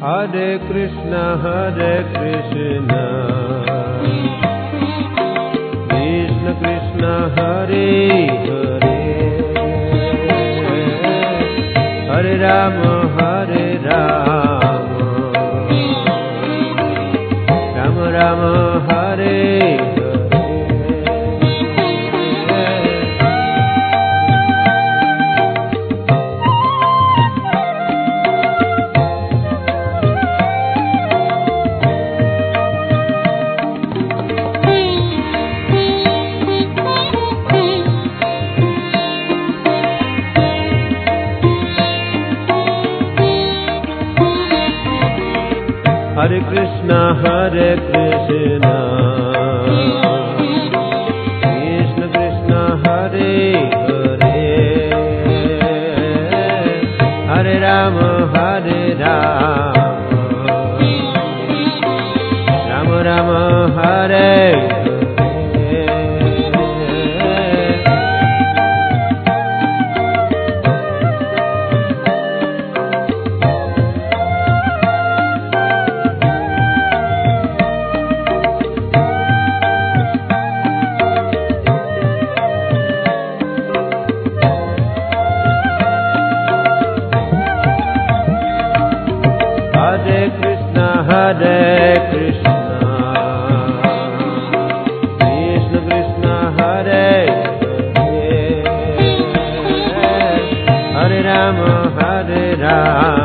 Hare Krishna, Krishna Krishna, Hare Hare, Hare Rama, Hare Rama, Rama Rama, Hare Hare Krishna, Krishna Krishna, Hare Hare, Hare Rama, Hare Rama, Rama Rama, Hare Hare Krishna, Krishna Krishna, Hare Hare, Hare Rama, Hare Rama,